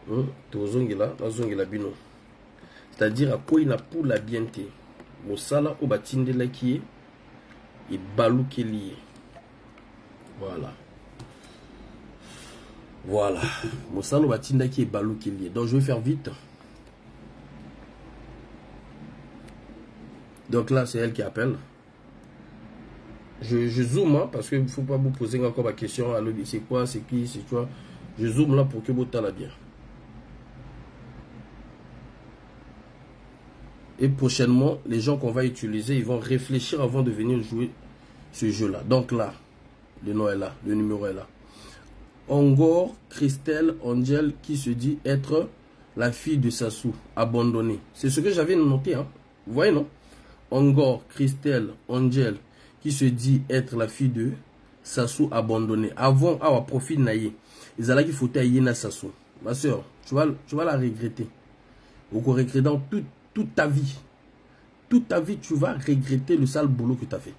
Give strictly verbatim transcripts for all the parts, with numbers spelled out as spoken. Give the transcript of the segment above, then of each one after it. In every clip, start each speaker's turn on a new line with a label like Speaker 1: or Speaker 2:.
Speaker 1: C'est-à-dire à quoi il n'a pour la bienté. Mosala au batinde la qui est et balou qui est lié. Voilà. Voilà. Mosala au batinde qui est balou qui est lié. Donc je vais faire vite. Donc là c'est elle qui appelle. Je, je zoome hein, parce qu'il ne faut pas vous poser encore la question. C'est quoi, c'est qui, c'est quoi. Je zoome là pour que vous t'allez bien. Et prochainement, les gens qu'on va utiliser, ils vont réfléchir avant de venir jouer ce jeu-là. Donc là, le nom est là, le numéro est là. Ongor Christelle Angel qui se dit être la fille de Sassou, abandonnée. C'est ce que j'avais noté. Hein. Vous voyez, non? Ongor Christelle Angel qui se dit être la fille de Sassou, abandonnée. Avant, à profit naïe. Ils allaient qu'il faut tailler na Sassou. Ma soeur, tu vas, tu vas la regretter. Au regretter dans toute Toute ta vie, toute ta vie, tu vas regretter le sale boulot que tu as fait.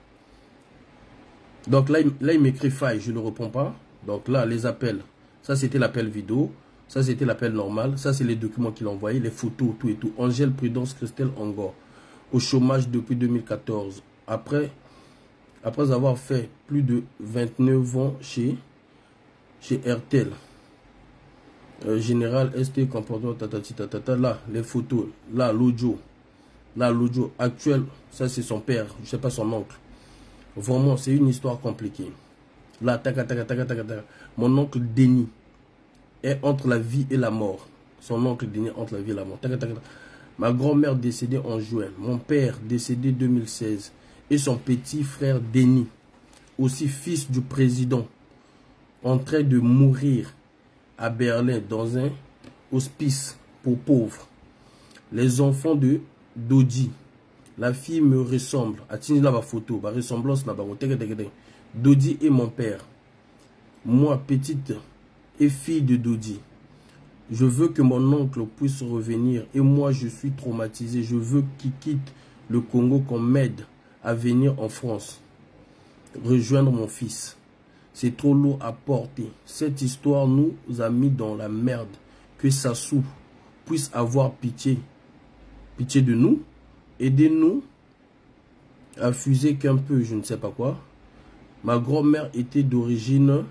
Speaker 1: Donc là, il, là, il m'écrit faille, je ne le réponds pas. Donc là, les appels, ça c'était l'appel vidéo, ça c'était l'appel normal, ça c'est les documents qu'il a envoyés, les photos, tout et tout. Angèle Prudence Christelle Ongor, au chômage depuis deux mille quatorze. Après, après avoir fait plus de vingt-neuf ans chez, chez R T L. Euh, général S T comportement tatati tatata, là les photos, là l'audio, là l'audio actuel, ça c'est son père, je sais pas son oncle. Vraiment c'est une histoire compliquée. Là taka taka taka taka taka. Mon oncle Denis est entre la vie et la mort. Son oncle Denis entre la vie et la mort. Taka taka taka. Ma grand-mère décédée en juin, mon père décédé deux mille seize et son petit frère Denis, aussi fils du président, en train de mourir à Berlin dans un hospice pour pauvres. Les enfants de Dodi, la fille me ressemble. Attends là ma photo, ma ressemblance là-bas. Dodi est mon père. Moi, petite et fille de Dodi. Je veux que mon oncle puisse revenir et moi je suis traumatisé. Je veux qu'il quitte le Congo, qu'on m'aide à venir en France, rejoindre mon fils. C'est trop lourd à porter. Cette histoire nous a mis dans la merde. Que Sassou puisse avoir pitié. Pitié de nous. Aidez-nous à fuser qu'un peu, je ne sais pas quoi. Ma grand-mère était d'origine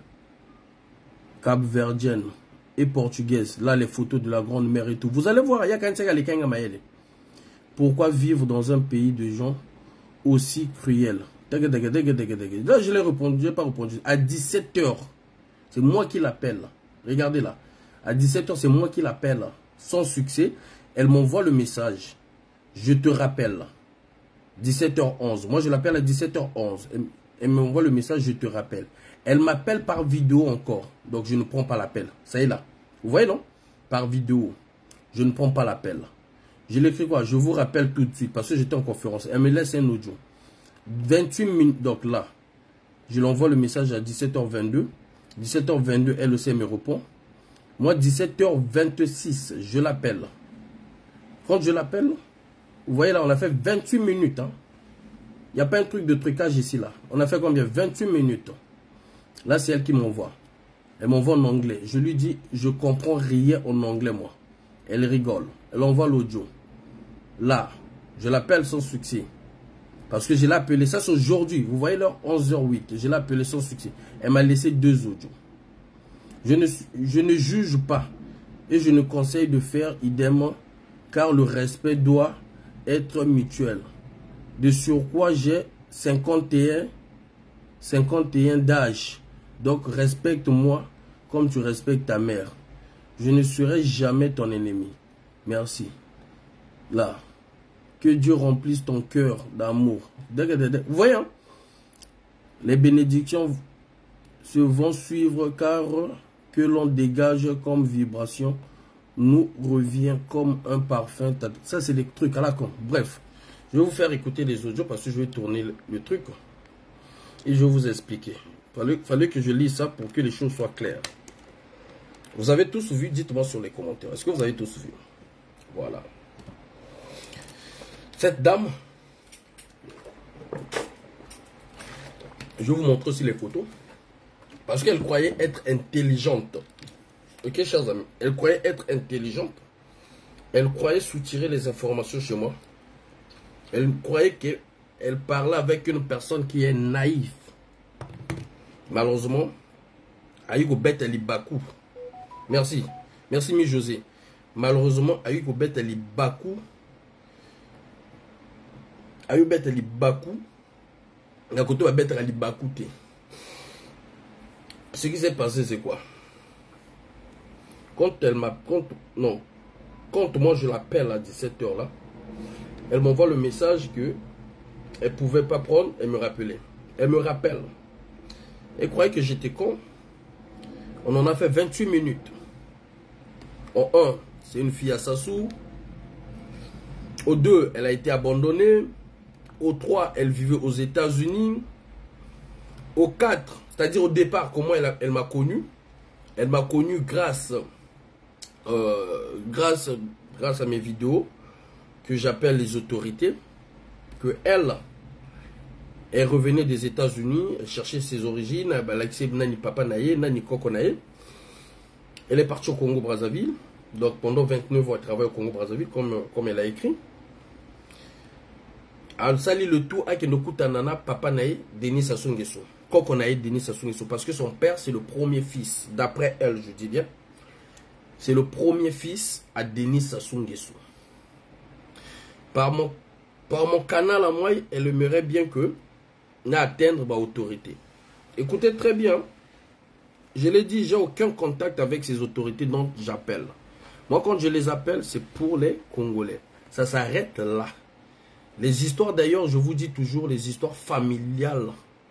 Speaker 1: capverdienne et portugaise. Là, les photos de la grand-mère et tout. Vous allez voir, il y a quand même. Pourquoi vivre dans un pays de gens aussi cruels? Là, je l'ai répondu, je n'ai pas répondu. À dix-sept heures, c'est moi qui l'appelle. Regardez là. À dix-sept heures, c'est moi qui l'appelle. Sans succès, elle m'envoie le message. Je te rappelle. dix-sept heures onze. Moi, je l'appelle à dix-sept heures onze. Elle, elle m'envoie le message, je te rappelle. Elle m'appelle par vidéo encore. Donc, je ne prends pas l'appel. Ça y est là. Vous voyez, non? Par vidéo. Je ne prends pas l'appel. Je l'écris quoi? Je vous rappelle tout de suite parce que j'étais en conférence. Elle me laisse un audio. vingt-huit minutes, donc là, je l'envoie le message à dix-sept heures vingt-deux. dix-sept heures vingt-deux, elle aussi me répond. Moi, dix-sept heures vingt-six, je l'appelle. Quand je l'appelle, vous voyez là, on a fait vingt-huit minutes. Hein. Il n'y a pas un truc de trucage ici, là. On a fait combien? vingt-huit minutes. Là, c'est elle qui m'envoie. Elle m'envoie en anglais. Je lui dis, je comprends rien en anglais, moi. Elle rigole. Elle envoie l'audio. Là, je l'appelle sans succès. Parce que je l'ai appelé, ça c'est aujourd'hui, vous voyez l'heure, onze heures huit, je l'ai appelé sans succès. Elle m'a laissé deux audios. Je ne, je ne juge pas et je ne conseille de faire idem car le respect doit être mutuel. De surcroît, j'ai cinquante et un d'âge. Donc respecte-moi comme tu respectes ta mère. Je ne serai jamais ton ennemi. Merci. Là. Que Dieu remplisse ton cœur d'amour. Vous voyez, hein? Les bénédictions se vont suivre car que l'on dégage comme vibration nous revient comme un parfum. Ça, c'est des trucs à la con. Bref, je vais vous faire écouter les audios parce que je vais tourner le, le truc et je vais vous expliquer. Il fallait, fallait que je lise ça pour que les choses soient claires. Vous avez tous vu? Dites-moi sur les commentaires. Est-ce que vous avez tous vu? Voilà. Cette dame, je vais vous montrer aussi les photos, parce qu'elle croyait être intelligente. Ok, chers amis, elle croyait être intelligente. Elle croyait soutirer les informations chez moi. Elle croyait qu'elle parlait avec une personne qui est naïve. Malheureusement, Aïko Bet Ali Bakou. Merci. Merci, mi José. Malheureusement, Aïko Bet Ali Bakou. Aïko Bet Ali Bakou. La côté va Bet Ali Bakou. Ce qui s'est passé, c'est quoi? Quand elle m'a... Quand, non. Quand moi je l'appelle à dix-sept heures là, elle m'envoie le message que elle pouvait pas prendre et me rappeler. Elle me rappelle. Elle croyait que j'étais con. On en a fait vingt-huit minutes. En un, c'est une fille à Sassou. Au deux, elle a été abandonnée. Au trois, elle vivait aux États-Unis. Au quatre, c'est-à-dire au départ, comment elle, elle m'a connu. Elle m'a connu grâce, euh, grâce, grâce à mes vidéos que j'appelle les autorités. Que elle, elle revenait des États-Unis, elle cherchait ses origines. Elle a accepté Nani Papa Naye, Nani Koko Naye. Elle est partie au Congo-Brazzaville. Donc pendant vingt-neuf ans, elle travaille au Congo-Brazzaville, comme, comme elle a écrit. Elle sali le tout avec Nokutanana Papa Naye, Denis Sassou Nguesso. Koko Naye, Denis Sassou Nguesso. Parce que son père, c'est le premier fils. D'après elle, je dis bien. C'est le premier fils à Denis Sassou Nguesso. Par mon, par mon canal à moi, elle aimerait bien que n'a atteindre ma autorité. Écoutez très bien. Je l'ai dit, j'ai aucun contact avec ces autorités dont j'appelle. Moi, quand je les appelle, c'est pour les Congolais. Ça s'arrête là. Les histoires, d'ailleurs, je vous dis toujours, les histoires familiales,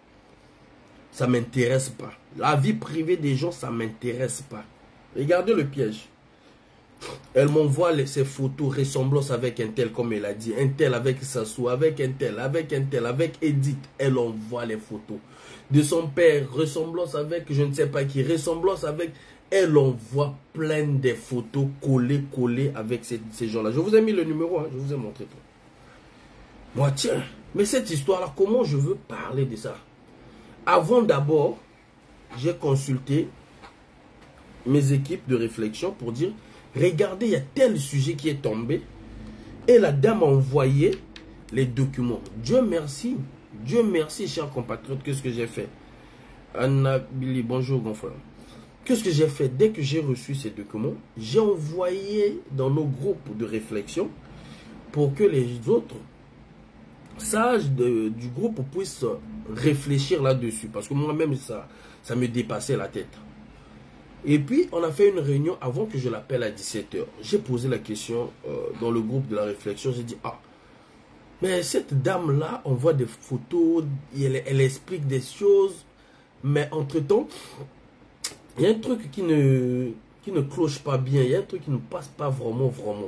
Speaker 1: ça ne m'intéresse pas. La vie privée des gens, ça ne m'intéresse pas. Regardez le piège. Elle m'envoie ses photos, ressemblance avec un tel, comme elle a dit. Un tel avec Sassou, avec un tel, avec un tel, avec Edith. Elle envoie les photos. De son père, ressemblance avec je ne sais pas qui, ressemblance avec... Elle envoie plein de photos collées, collées avec ces, ces gens-là. Je vous ai mis le numéro, hein, je vous ai montré tout. Moi, tiens, mais cette histoire-là, comment je veux parler de ça? Avant d'abord, j'ai consulté mes équipes de réflexion pour dire, regardez, il y a tel sujet qui est tombé. Et la dame a envoyé les documents. Dieu merci. Dieu merci, chers compatriotes, qu'est-ce que j'ai fait? Anna Billy, bonjour, mon frère. Qu'est-ce que j'ai fait? Dès que j'ai reçu ces documents, j'ai envoyé dans nos groupes de réflexion pour que les autres sages de, du groupe puissent réfléchir là-dessus. Parce que moi-même, ça, ça me dépassait la tête. Et puis, on a fait une réunion avant que je l'appelle à dix-sept heures. J'ai posé la question euh, dans le groupe de la réflexion. J'ai dit, ah, mais cette dame-là, on voit des photos, elle, elle explique des choses. Mais entre-temps, il y a un truc qui ne, qui ne cloche pas bien. Il y a un truc qui ne passe pas vraiment, vraiment.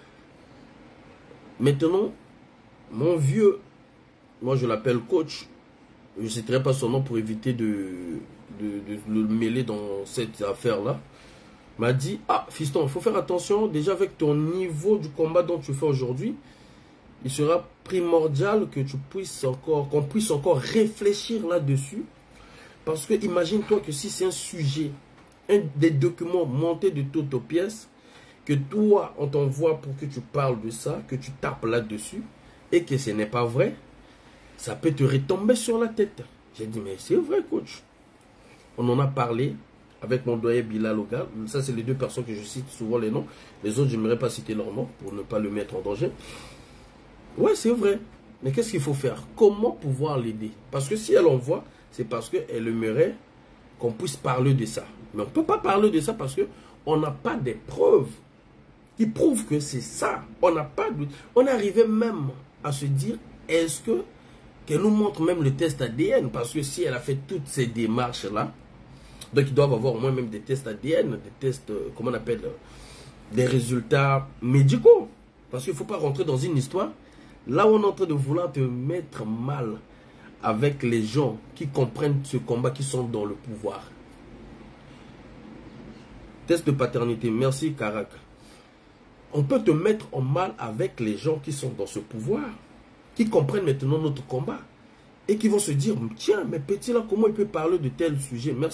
Speaker 1: Maintenant, mon vieux, moi je l'appelle coach. Je ne citerai pas son nom pour éviter de, de, de le mêler dans cette affaire-là. M'a dit, ah, fiston, il faut faire attention. Déjà avec ton niveau du combat dont tu fais aujourd'hui, il sera primordial que tu puisses encore, qu'on puisse encore réfléchir là-dessus. Parce que imagine-toi que si c'est un sujet, un des documents montés de toutes aux pièces, que toi, on t'envoie pour que tu parles de ça, que tu tapes là-dessus, et que ce n'est pas vrai, ça peut te retomber sur la tête. J'ai dit, mais c'est vrai, coach. On en a parlé avec mon doyen Bilal Oga. Ça, c'est les deux personnes que je cite souvent les noms. Les autres, je n'aimerais pas citer leur nom pour ne pas le mettre en danger. Ouais, c'est vrai. Mais qu'est-ce qu'il faut faire? Comment pouvoir l'aider? Parce que si elle envoie, c'est parce qu'elle aimerait qu'on puisse parler de ça. Mais on ne peut pas parler de ça parce qu'on n'a pas des preuves qui prouvent que c'est ça. On n'a pas de... On est arrivé même à se dire, est-ce que qu'elle nous montre même le test A D N? Parce que si elle a fait toutes ces démarches-là, donc ils doivent avoir au moins même des tests A D N, des tests, euh, comment on appelle, euh, des résultats médicaux. Parce qu'il ne faut pas rentrer dans une histoire là où on est en train de vouloir te mettre mal avec les gens qui comprennent ce combat, qui sont dans le pouvoir. Test de paternité, merci Karak. On peut te mettre en mal avec les gens qui sont dans ce pouvoir, qui comprennent maintenant notre combat et qui vont se dire, tiens, mais petit là, comment il peut parler de tel sujet? Merci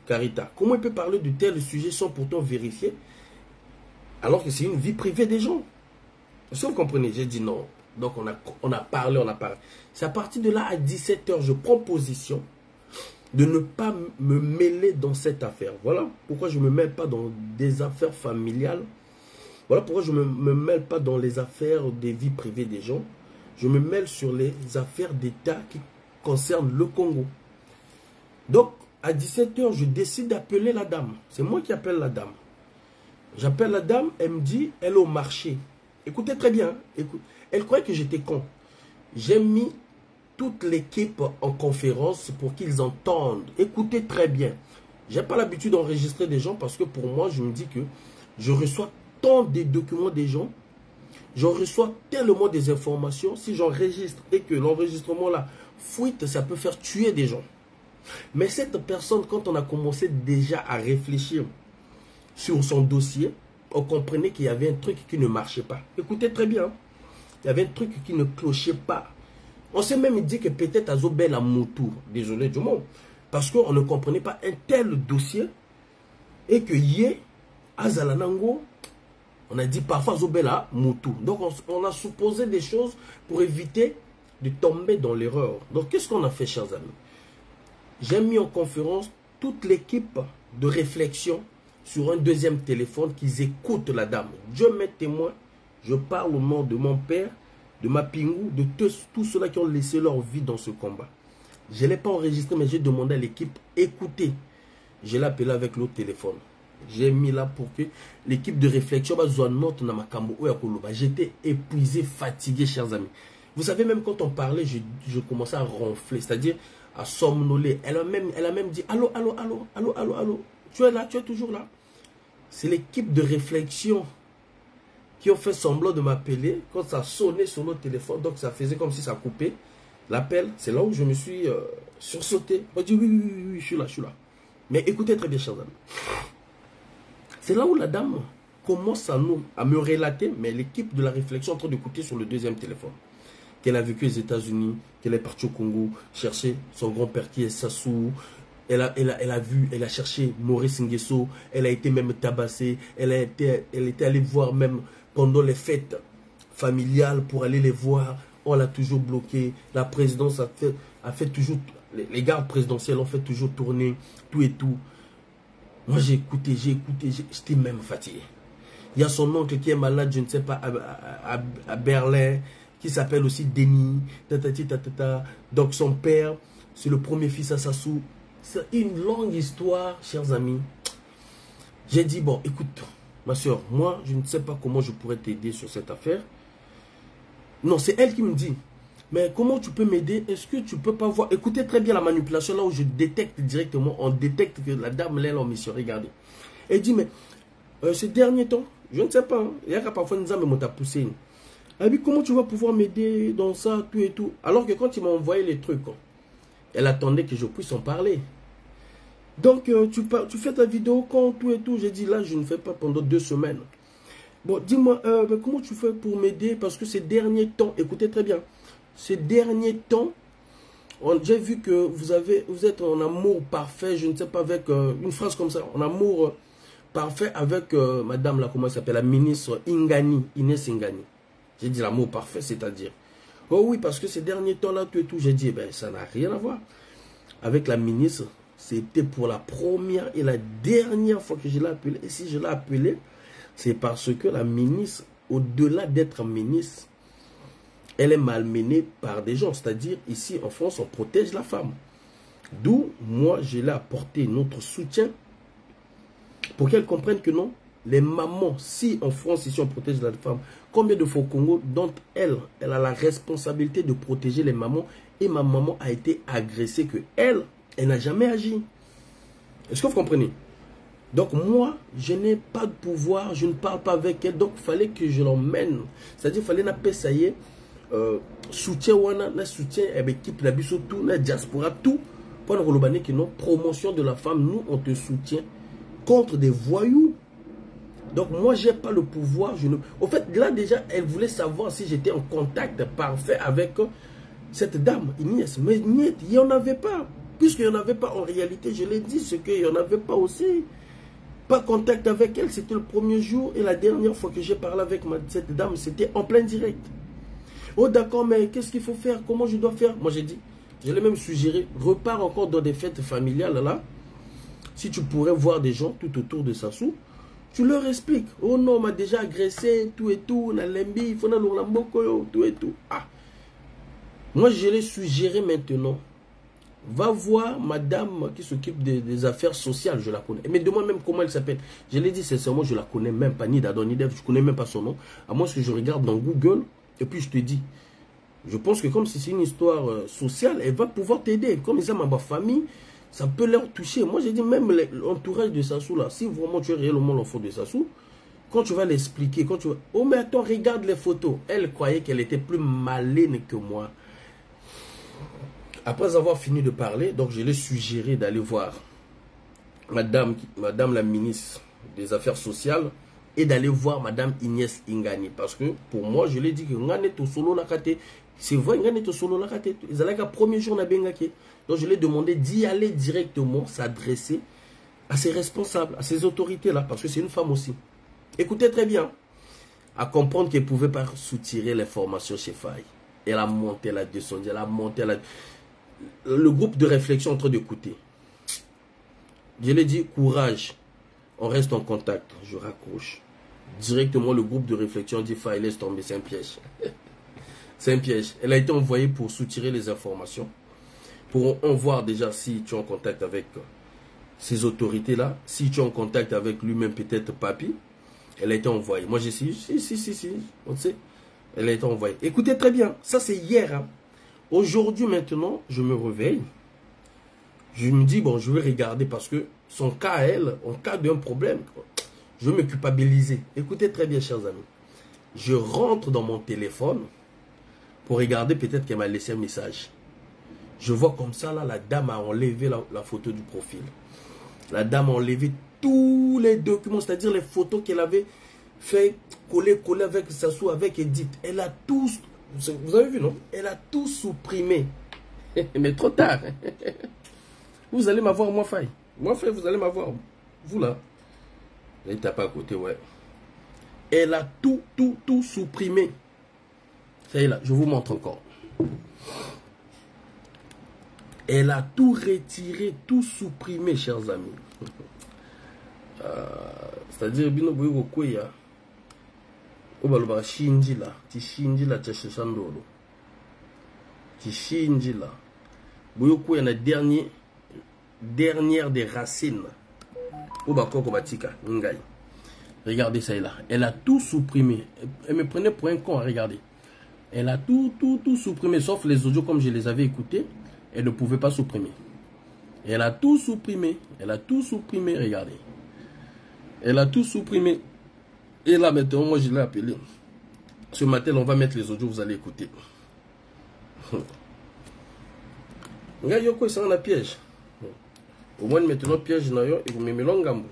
Speaker 1: Carita, comment il peut parler de tel sujet sans pourtant vérifier, alors que c'est une vie privée des gens? Est-ce que vous comprenez? J'ai dit non. Donc on a, on a parlé, on a parlé. C'est à partir de là, à dix-sept heures, je prends position de ne pas me mêler dans cette affaire. Voilà pourquoi je ne me mêle pas dans des affaires familiales. Voilà pourquoi je ne me, me mêle pas dans les affaires des vies privées des gens. Je me mêle sur les affaires d'État qui concernent le Congo. Donc, à dix-sept heures, je décide d'appeler la dame. C'est moi qui appelle la dame. J'appelle la dame, elle me dit, elle est au marché. Écoutez très bien. Écoute, elle croyait que j'étais con. J'ai mis toute l'équipe en conférence pour qu'ils entendent. Écoutez très bien. Je n'ai pas l'habitude d'enregistrer des gens parce que pour moi, je me dis que je reçois tant de documents des gens. Je reçois tellement des informations. Si j'enregistre et que l'enregistrement là fuite, ça peut faire tuer des gens. Mais cette personne, quand on a commencé déjà à réfléchir sur son dossier, on comprenait qu'il y avait un truc qui ne marchait pas. Écoutez très bien. Il y avait un truc qui ne clochait pas. On s'est même dit que peut-être Azobel a Moutou. Désolé du mot. Parce qu'on ne comprenait pas un tel dossier. Et que Yé, Azalanango, on a dit parfois Azobel a Moutou. Donc on, on a supposé des choses pour éviter de tomber dans l'erreur. Donc qu'est-ce qu'on a fait, chers amis? J'ai mis en conférence toute l'équipe de réflexion sur un deuxième téléphone qu'ils écoutent la dame. Dieu m'est témoin, je parle au nom de mon père, de ma pingou, de tous, tous ceux-là qui ont laissé leur vie dans ce combat. Je ne l'ai pas enregistré, mais j'ai demandé à l'équipe, écoutez. Je l'ai appelé avec l'autre téléphone. J'ai mis là pour que l'équipe de réflexion, j'étais épuisé, fatigué, chers amis. Vous savez, même quand on parlait, je, je commençais à ronfler, c'est-à-dire à somnoler. Elle a même, elle a même dit, allô, allô, allô, allô, allô, allô. Tu es là, tu es toujours là. C'est l'équipe de réflexion qui ont fait semblant de m'appeler quand ça sonnait sur le téléphone. Donc ça faisait comme si ça coupait l'appel. C'est là où je me suis euh, sursauté. On dit oui, oui, oui, oui, je suis là, je suis là. Mais écoutez très bien, chers amis. C'est là où la dame commence à, nous, à me relater, mais l'équipe de la réflexion est en train d'écouter sur le deuxième téléphone. Qu'elle a vécu aux États-Unis, qu'elle est partie au Congo, chercher son grand-père qui est Sassou. Elle a, elle, a, elle a vu, elle a cherché Maurice Nguesso, elle a été même tabassée, elle, a été, elle était allée voir même pendant les fêtes familiales pour aller les voir. On l'a toujours bloqué. La présidence a fait, a fait toujours, les, les gardes présidentielles ont fait toujours tourner, tout et tout. Moi j'ai écouté, j'ai écouté, j'étais même fatigué. Il y a son oncle qui est malade, je ne sais pas, à, à, à, à Berlin, qui s'appelle aussi Denis, tatati, tatata. Donc son père, c'est le premier fils à Sassou. C'est une longue histoire, chers amis. J'ai dit, bon, écoute, ma soeur, moi, je ne sais pas comment je pourrais t'aider sur cette affaire. Non, c'est elle qui me dit, mais comment tu peux m'aider? Est-ce que tu peux pas voir? Écoutez très bien la manipulation, là où je détecte directement, on détecte que la dame, elle est en mission, regardez. Elle dit, mais euh, ces derniers temps, je ne sais pas, hein, il y a parfois une dame qui m'a poussé. Elle dit, comment tu vas pouvoir m'aider dans ça, tout et tout? Alors que quand il m'a envoyé les trucs, elle attendait que je puisse en parler. Donc, euh, tu, tu fais ta vidéo quand tout et tout. J'ai dit, là, je ne fais pas pendant deux semaines. Bon, dis-moi, euh, comment tu fais pour m'aider? Parce que ces derniers temps, écoutez très bien, ces derniers temps, j'ai vu que vous, avez, vous êtes en amour parfait, je ne sais pas, avec euh, une phrase comme ça, en amour euh, parfait avec euh, madame, là, comment elle s'appelle, la ministre Ingani, Inès Ingani. J'ai dit l'amour parfait, c'est-à-dire... Oh oui, parce que ces derniers temps-là, tout et tout, j'ai dit, eh ben, ça n'a rien à voir. Avec la ministre, c'était pour la première et la dernière fois que je l'ai appelée. Et si je l'ai appelée, c'est parce que la ministre, au-delà d'être ministre, elle est malmenée par des gens. C'est-à-dire, ici, en France, on protège la femme. D'où, moi, je l'ai apporté notre soutien pour qu'elle comprenne que non, les mamans, si en France, ici, on protège la femme, combien de fois au Congo, dont elle, elle a la responsabilité de protéger les mamans, et ma maman a été agressée, que elle, elle n'a jamais agi. Est-ce que vous comprenez? Donc moi, je n'ai pas de pouvoir, je ne parle pas avec elle, donc il fallait que je l'emmène. C'est-à-dire, il fallait que ça y est, euh, soutien wana, na soutien équipe la biso tout, la diaspora tout, pour nous que non, promotion de la femme, nous on te soutient contre des voyous. Donc moi, je n'ai pas le pouvoir. Je ne... Au fait, là déjà, elle voulait savoir si j'étais en contact parfait avec cette dame, Inès. Mais il n'y en avait pas. puisqu'il n'y en avait pas en réalité, je l'ai dit, ce qu'il n'y en avait pas aussi. Pas contact avec elle, c'était le premier jour et la dernière fois que j'ai parlé avec ma, cette dame, c'était en plein direct. Oh d'accord, mais qu'est-ce qu'il faut faire? Comment je dois faire? Moi j'ai dit, je l'ai même suggéré, repars encore dans des fêtes familiales là. Si tu pourrais voir des gens tout autour de Sassou, tu leur expliques. Oh non, on m'a déjà agressé, tout et tout, na lembi, il faut na l'olambokoyo, tout et tout. Ah. Moi je l'ai suggéré maintenant. Va voir madame qui s'occupe des, des affaires sociales, je la connais. Mais demande même comment elle s'appelle. Je l'ai dit sincèrement, je la connais même pas, ni d'Adon, ni d'Ève, je connais même pas son nom. À moins que je regarde dans Google, et puis je te dis. Je pense que comme si c'est une histoire euh, sociale, elle va pouvoir t'aider. Comme ils aiment ma famille, ça peut leur toucher. Moi j'ai dit même l'entourage de Sassou là, si vraiment tu es réellement l'enfant de Sassou, quand tu vas l'expliquer, quand tu vas... Oh mais attends, regarde les photos. Elle croyait qu'elle était plus maligne que moi. Après avoir fini de parler, donc je l'ai suggéré d'aller voir madame, madame la ministre des Affaires sociales et d'aller voir madame Inès Ingani. Parce que pour moi, je l'ai dit que c'est vrai, c'est le premier jour. Donc je l'ai demandé d'y aller directement, s'adresser à ses responsables, à ses autorités-là, parce que c'est une femme aussi. Écoutez très bien, à comprendre qu'elle ne pouvait pas soutirer l'information chez Faye. Elle a monté, elle a descendu, elle a monté, elle a... Le groupe de réflexion en train d'écouter. Je l'ai dit, courage. On reste en contact. Je raccroche. Directement, le groupe de réflexion dit, Faye, laisse tomber, c'est un piège. C'est un piège. Elle a été envoyée pour soutirer les informations. Pour en voir déjà si tu es en contact avec ces autorités-là. Si tu es en contact avec lui-même, peut-être Papi. Elle a été envoyée. Moi, j'ai dit, si, si, si, si. On sait. Elle a été envoyée. Écoutez très bien. Ça, c'est hier, hein. Aujourd'hui, maintenant, je me réveille. Je me dis, bon, je vais regarder parce que son cas à elle, en cas d'un problème, je vais me culpabiliser. Écoutez très bien, chers amis. Je rentre dans mon téléphone pour regarder, peut-être qu'elle m'a laissé un message. Je vois comme ça, là, la dame a enlevé la, la photo du profil. La dame a enlevé tous les documents, c'est-à-dire les photos qu'elle avait fait coller, coller avec Sassou, avec Edith. Elle a tous... Vous avez vu, non? Elle a tout supprimé. Mais trop tard. Vous allez m'avoir, moi, Faye. Moi, Faye, vous allez m'avoir. Vous, là. Elle tape à côté, ouais. Elle a tout, tout, tout supprimé. Ça y est, là. Je vous montre encore. Elle a tout retiré, tout supprimé, chers amis. Euh, C'est-à-dire, Bino Boyo Koya. Obaloba shinji la, ti shinji la tcheshandolo. Ti shinji la. Boyoko yana dernier dernière des racines. Obako kobatika ngai. Regardez ça là. Elle a tout supprimé. Elle me prenait pour un con à regarder. Elle a tout tout tout supprimé sauf les audios comme je les avais écoutés, elle ne pouvait pas supprimer. Elle a tout supprimé, elle a tout supprimé, regardez. Elle a tout supprimé. Et là, maintenant, moi, je l'ai appelé. Ce matin, on va mettre les audios, vous allez écouter. Regarde, Yoko, c'est un piège. Au moins, maintenant, piège, et vous me mettez l'engambo.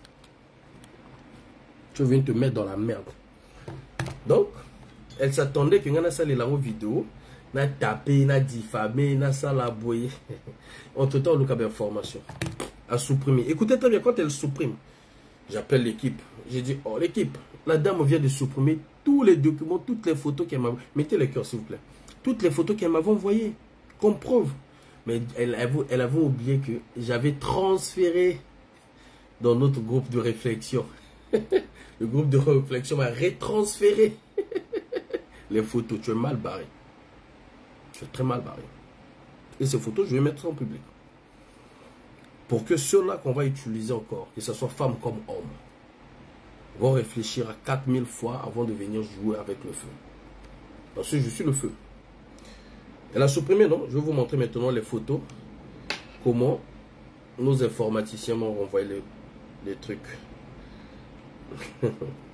Speaker 1: Tu viens te mettre dans la merde. Donc, elle s'attendait que nous allons la vidéo, n'a tapé, n'a diffamé, n'a salaboyé. Entre-temps, on a une information à supprimer. Écoutez très bien, quand elle supprime, j'appelle l'équipe. J'ai dit, oh l'équipe, la dame vient de supprimer tous les documents, toutes les photos qu'elle m'a... Mettez le cœur s'il vous plaît. Toutes les photos qu'elle m'avait envoyées, comme preuve. Mais elle, elle, elle avait oublié que j'avais transféré dans notre groupe de réflexion. Le groupe de réflexion m'a retransféré les photos. Tu es mal barré. Tu es très mal barré. Et ces photos, je vais mettre en public. Pour que ceux-là qu'on va utiliser encore, que ce soit femme comme homme, vont réfléchir à quatre mille fois avant de venir jouer avec le feu. Parce que je suis le feu. Elle a supprimé, non? Je vais vous montrer maintenant les photos. Comment nos informaticiens m'ont renvoyé les, les trucs. Vous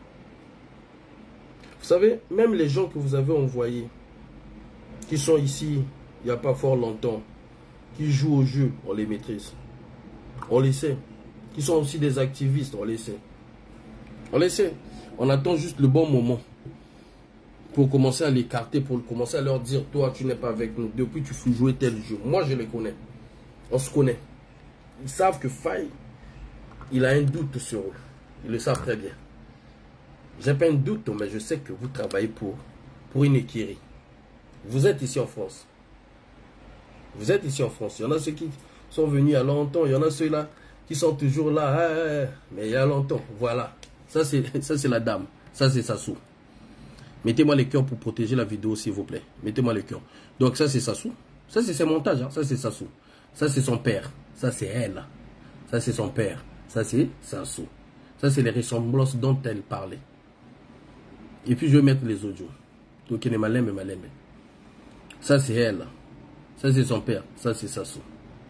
Speaker 1: savez, même les gens que vous avez envoyés, qui sont ici, il n'y a pas fort longtemps, qui jouent au jeu, on les maîtrise. On les sait. Qui sont aussi des activistes, on les sait. On les sait. On attend juste le bon moment pour commencer à l'écarter, pour commencer à leur dire, toi, tu n'es pas avec nous. Depuis, tu fais jouer tel jeu. Moi, je les connais. On se connaît. Ils savent que Faye, il a un doute sur eux. Ils le savent très bien. J'ai pas un doute, mais je sais que vous travaillez pour, pour une écurie. Vous êtes ici en France. Vous êtes ici en France. Il y en a ceux qui sont venus il y a longtemps. Il y en a ceux-là qui sont toujours là. Ah, ah, mais il y a longtemps. Voilà. Ça, c'est la dame. Ça, c'est Sassou. Mettez-moi les cœurs pour protéger la vidéo, s'il vous plaît. Mettez-moi les cœurs. Donc, ça, c'est Sassou. Ça, c'est ses montages. Hein. Ça, c'est Sassou. Ça, c'est son père. Ça, c'est elle. Ça, c'est son père. Ça, c'est Sassou. Ça, c'est les ressemblances dont elle parlait. Et puis, je vais mettre les audios. Donc, il est malin, mais malin. Ça, c'est elle. Ça, c'est son père. Ça, c'est Sassou.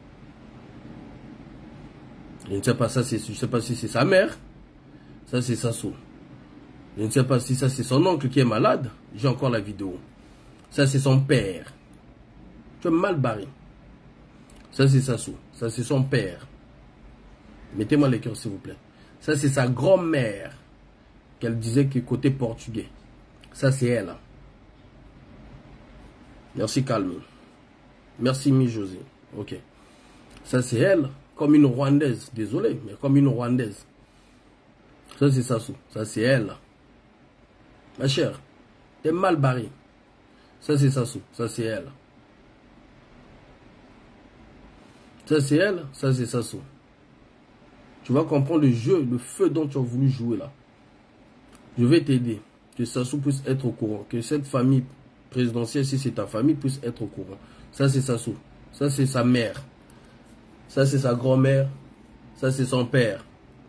Speaker 1: Je ne sais pas, ça, c'est, je sais pas si c'est sa mère. Ça, c'est Sassou. Je ne sais pas si ça, c'est son oncle qui est malade. J'ai encore la vidéo. Ça, c'est son père. Tu es mal barré. Ça, c'est Sassou. Ça, c'est son père. Mettez-moi les cœurs, s'il vous plaît. Ça, c'est sa grand-mère. Qu'elle disait que côté portugais. Ça, c'est elle. Merci, Calme. Merci, Mi José. Ok. Ça, c'est elle. Comme une Rwandaise. Désolé, mais comme une Rwandaise. Ça, c'est Sassou. Ça, c'est elle. Ma chère, t'es mal barré. Ça, c'est Sassou. Ça, c'est elle. Ça, c'est elle. Ça, c'est Sassou. Tu vas comprendre le jeu, le feu dont tu as voulu jouer là. Je vais t'aider. Que Sassou puisse être au courant. Que cette famille présidentielle, si c'est ta famille, puisse être au courant. Ça, c'est Sassou. Ça, c'est sa mère. Ça, c'est sa grand-mère. Ça, c'est son père.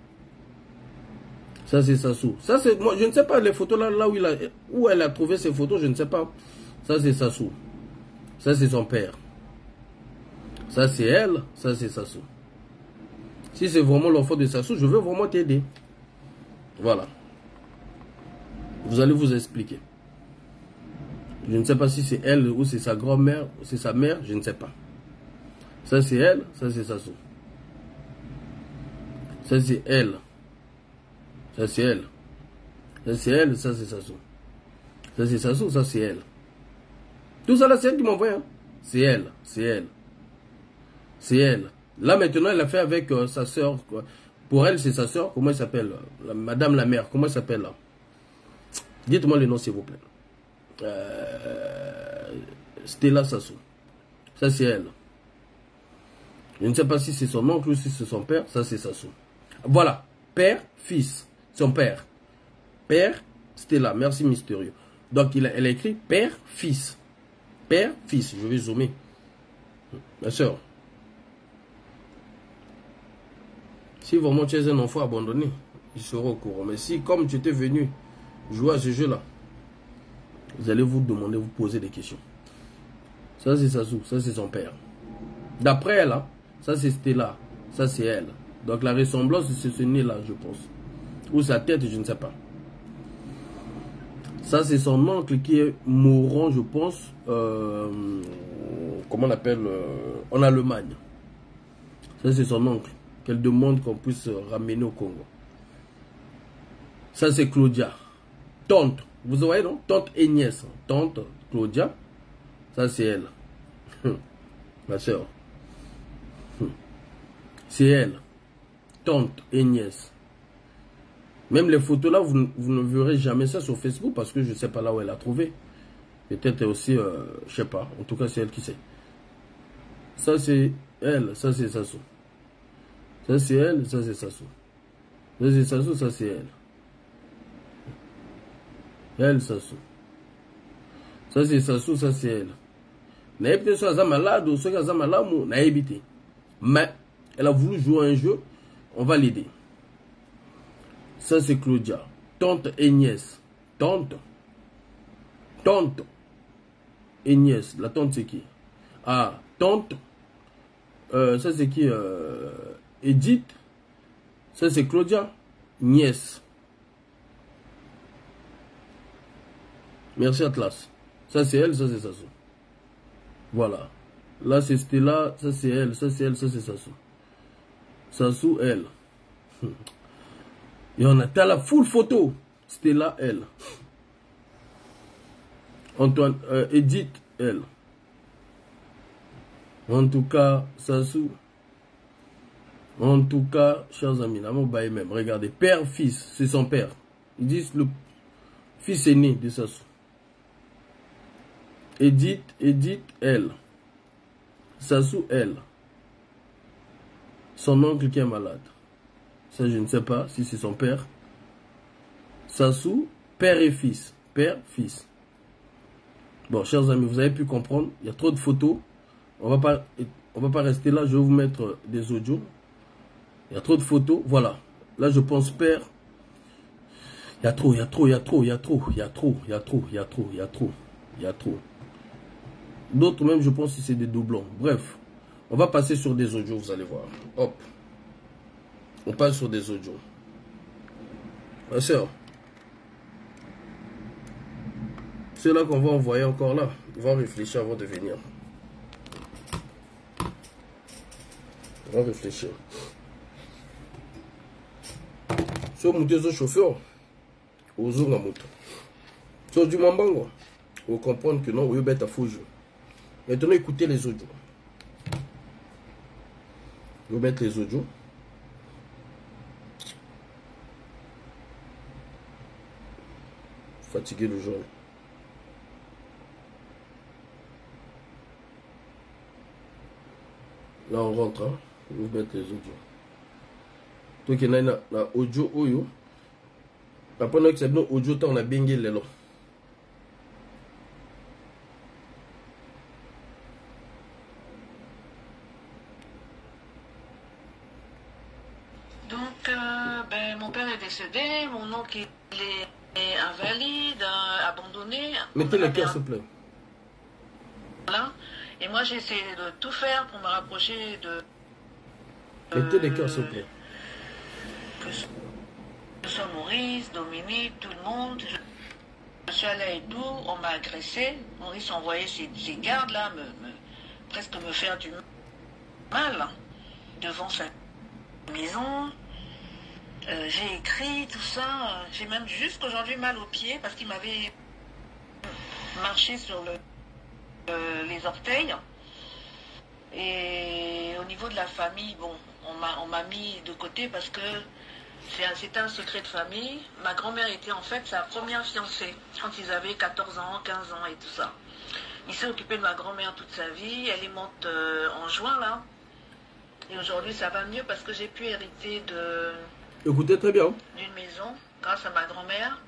Speaker 1: Ça, c'est Sassou. Ça, c'est moi. Je ne sais pas les photos là, là où, il a, où elle a trouvé ces photos. Je ne sais pas. Ça, c'est Sassou. Ça, c'est son père. Ça, c'est elle. Ça, c'est Sassou. Si c'est vraiment l'enfant de Sassou, je veux vraiment t'aider. Voilà. Vous allez vous expliquer. Je ne sais pas si c'est elle ou c'est sa grand-mère, ou c'est sa mère. Je ne sais pas. Ça, c'est elle. Ça, c'est Sassou. Ça, c'est elle. Ça, c'est elle. Ça, c'est elle. Ça, c'est Sassou. Ça, c'est Sassou. Ça, c'est elle. Tout ça, là, c'est elle qui m'envoie. Hein. C'est elle. C'est elle. C'est elle. Là, maintenant, elle a fait avec euh, sa soeur. Pour elle, c'est sa soeur. Comment elle s'appelle? Madame la mère. Comment elle s'appelle là? Dites-moi le nom, s'il vous plaît. Euh, Stella Sassou. Ça, c'est elle. Je ne sais pas si c'est son oncle ou si c'est son père. Ça, c'est Sassou. Voilà. Père, fils. Son père. Père, Stella. Merci, mystérieux. Donc, il a, elle a écrit père, fils. Père, fils. Je vais zoomer. Ma soeur. Si vraiment tu es un enfant abandonné, il sera au courant. Mais si, comme tu étais venu jouer à ce jeu-là, vous allez vous demander, vous poser des questions. Ça, c'est Sassou. Ça, c'est son père. D'après elle, hein, ça, c'est Stella. Ça, c'est elle. Donc, la ressemblance, c'est ce nez-là, je pense. Ou sa tête, je ne sais pas. Ça, c'est son oncle qui est mourant, je pense, euh, comment on appelle, euh, en Allemagne. Ça, c'est son oncle. Qu'elle demande qu'on puisse ramener au Congo. Ça, c'est Claudia. Tante. Vous voyez, non? Tante et nièce. Tante, Claudia. Ça, c'est elle. Ma soeur. C'est elle. Tante et nièce. Même les photos là, vous, vous ne verrez jamais ça sur Facebook parce que je ne sais pas là où elle a trouvé. Peut-être aussi, euh, je ne sais pas. En tout cas, c'est elle qui sait. Ça, c'est elle. Ça, c'est Sassou. Ça, c'est elle. Ça, c'est Sassou. Ça, c'est Sassou. Ça, c'est elle. Elle, Sassou. Ça, c'est Sassou. Ça, c'est elle. N'a peut-être soit malade ou soit malade, n'a évité. Mais elle a voulu jouer un jeu. On va l'aider. Ça, c'est Claudia. Tante et nièce. Tante. Tante et nièce. La tante, c'est qui? Ah, tante. Euh, ça, c'est qui? euh, Edith. Ça, c'est Claudia. Nièce. Merci, Atlas. Ça, c'est elle. Ça, c'est Sassou. Voilà. Là, c'est Stella. Ça, c'est elle. Ça, c'est elle. Ça, c'est Sassou. Sassou, elle. Et on a t'as la full photo. Stella, elle. Antoine, euh, Edith, elle. En tout cas, Sassou. En tout cas, chers amis, même, regardez, père, fils, c'est son père. Ils disent le fils aîné de Sassou. Edith, Edith, elle. Sassou, elle. Son oncle qui est malade. Ça, je ne sais pas si c'est son père. Sassou, père et fils. Père, fils. Bon, chers amis, vous avez pu comprendre. Il y a trop de photos. On va pas, on va pas rester là. Je vais vous mettre des audios. Il y a trop de photos. Voilà. Là, je pense père. Il y a trop, il y a trop, il y a trop, il y a trop, il y a trop, il y a trop, il y a trop, il y a trop, il y a trop. D'autres même, je pense que c'est des doublons. Bref, on va passer sur des audios, vous allez voir. Hop. On passe sur des audios. Ma soeur. C'est là qu'on va envoyer encore là. Ils vont réfléchir avant de venir. On va réfléchir. Sur mon chauffeur, aux zones à moto. Sur du mambango, vous comprenez que non, vous êtes à faux jeu. Maintenant, écoutez les audios. Je vais mettre les audios. Fatigué le jour. Là, on rentre. Hein. Je vais mettre les audios. Donc, il y a un audio. Oyo. Après, c'est bon audio, on a bien les lots.
Speaker 2: Donc, euh, ben, mon père est décédé, mon oncle il est invalide, euh, abandonné.
Speaker 1: Mettez le cœur, s'il vous plaît.
Speaker 2: Voilà. Et moi, j'ai essayé de tout faire pour me rapprocher de...
Speaker 1: Mettez les cœurs, s'il vous plaît.
Speaker 2: Que ce soit Maurice, Dominique, tout le monde. Je, je suis allée à Edou, on m'a agressé. Maurice a envoyé ses, ses gardes là, me, me, presque me faire du mal devant sa maison. Euh, j'ai écrit tout ça. J'ai même jusqu'aujourd'hui mal aux pieds parce qu'il m'avait marché sur le, euh, les orteils. Et au niveau de la famille, bon, on m'a mis de côté parce que c'était un secret de famille. Ma grand-mère était en fait sa première fiancée quand ils avaient quatorze ans, quinze ans et tout ça. Il s'est occupé de ma grand-mère toute sa vie. Elle est morte euh, en juin là. Et aujourd'hui ça va mieux parce que j'ai pu hériter de...
Speaker 1: Écoutez très bien.
Speaker 2: D'une maison grâce à ma grand-mère.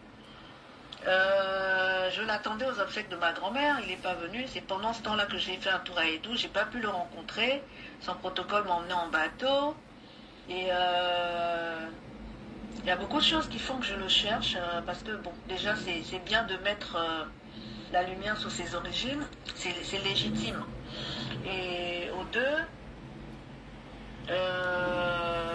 Speaker 2: Euh, je l'attendais aux obsèques de ma grand-mère, il n'est pas venu. C'est pendant ce temps-là que j'ai fait un tour à Edou. J'ai pas pu le rencontrer. Son protocole m'a emmené en bateau. Et euh, il y a beaucoup de choses qui font que je le cherche. Euh, parce que, bon, déjà, c'est bien de mettre euh, la lumière sur ses origines. C'est légitime. Et aux deux, euh,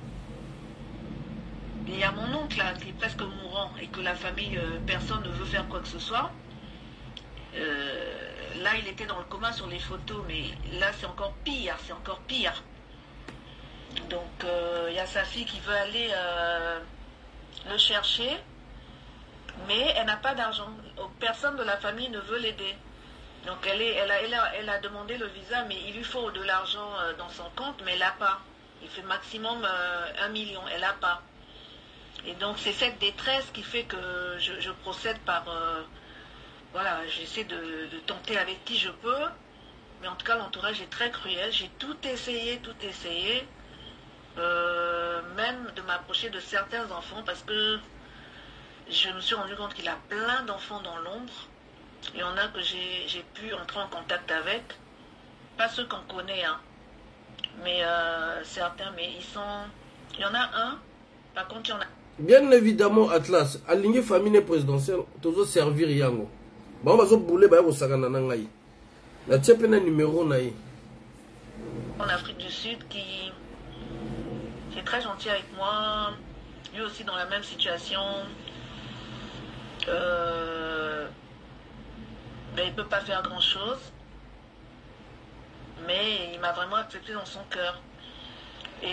Speaker 2: il y a mon oncle là, qui est presque mourant et que la famille, euh, personne ne veut faire quoi que ce soit. Euh, là, il était dans le coma sur les photos, mais là, c'est encore pire, c'est encore pire. Donc, euh, il y a sa fille qui veut aller euh, le chercher, mais elle n'a pas d'argent. Personne de la famille ne veut l'aider. Donc, elle, est, elle, a, elle, a, elle a demandé le visa, mais il lui faut de l'argent euh, dans son compte, mais elle n'a pas. Il fait maximum euh, un million, elle n'a pas. Et donc c'est cette détresse qui fait que je, je procède par... Euh, voilà, j'essaie de, de tenter avec qui je peux. Mais en tout cas, l'entourage est très cruel. J'ai tout essayé, tout essayé. Euh, même de m'approcher de certains enfants parce que je me suis rendu compte qu'il a plein d'enfants dans l'ombre. Il y en a que j'ai pu entrer en contact avec. Pas ceux qu'on connaît, hein. Mais euh, certains, mais ils sont... Il y en a un, par contre, il y en a...
Speaker 1: Bien évidemment, Atlas, aligné famille présidentielle, toujours servir Yango. Bon, on va se bouler, bah, au Sagana Nangaï. La tchèpe est un numéro naï.
Speaker 2: En Afrique du Sud, qui, qui est très gentil avec moi, lui aussi dans la même situation. Euh, ben, il ne peut pas faire grand chose, mais il m'a vraiment accepté dans son cœur.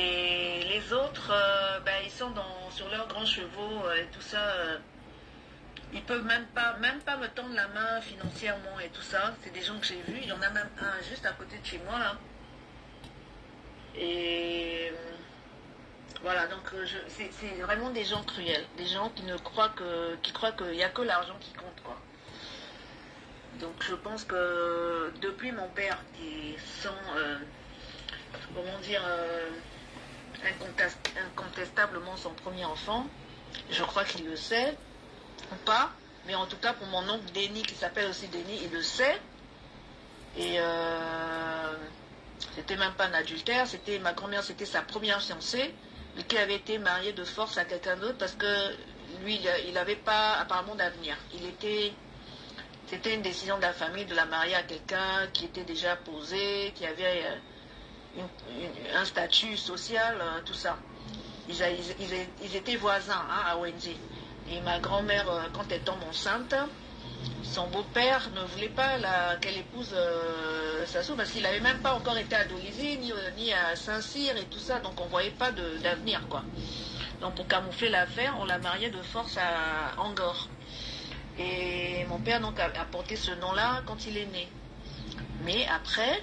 Speaker 2: Et les autres, euh, ben, ils sont dans, sur leurs grands chevaux euh, et tout ça. Euh, Ils peuvent même pas, même pas me tendre la main financièrement et tout ça. C'est des gens que j'ai vus. Il y en a même un juste à côté de chez moi là. Et voilà, donc c'est vraiment des gens cruels, des gens qui ne croient que, qui croient qu'il n'y a que l'argent qui compte, quoi. Donc je pense que depuis mon père qui sent, euh, comment dire, euh, incontest, incontestablement son premier enfant, je crois qu'il le sait ou pas, mais en tout cas pour mon oncle Denis qui s'appelle aussi Denis, il le sait. Et euh, c'était même pas un adultère, c'était ma grand-mère, c'était sa première fiancée, mais qui avait été mariée de force à quelqu'un d'autre parce que lui, il n'avait pas apparemment d'avenir. Il était, c'était une décision de la famille de la marier à quelqu'un qui était déjà posé, qui avait une, une, un statut social, tout ça. Ils, ils, ils étaient voisins hein, à O N G. Et ma grand-mère, quand elle tombe enceinte, son beau-père ne voulait pas qu'elle épouse euh, Sassou parce qu'il n'avait même pas encore été à Dolisie ni, ni à Saint-Cyr et tout ça, donc on ne voyait pas d'avenir quoi. Donc pour camoufler l'affaire, on l'a marié de force à Angor. Et mon père donc a, a porté ce nom-là quand il est né. Mais après,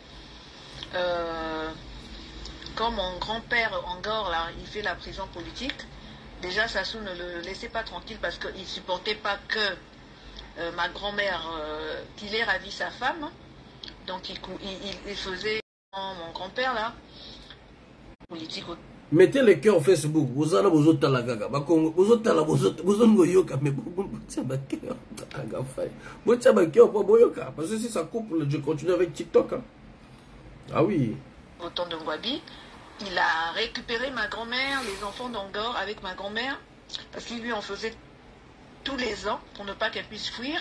Speaker 2: euh, quand mon grand-père Angor là, il fait la prison politique, déjà Sassou ne le laissait pas tranquille parce qu'il ne supportait pas que Euh, ma grand-mère, euh, qu'il ait ravi sa femme, donc il, il, il faisait mon grand-père là, politique.
Speaker 1: Mettez le cœur au Facebook, vous allez vous autres la gaga, vous autres la vous autres, vous autres yoka, mais vous tiens ma cœur, vous tiens ma cœur pour boyoka, parce que si ça coupe, je continue avec TikTok. Hein. Ah oui.
Speaker 2: Autant de Ngwabi, il a récupéré ma grand-mère, les enfants d'Angor avec ma grand-mère, parce qu'il lui en faisait tous les ans pour ne pas qu'elle puisse fuir.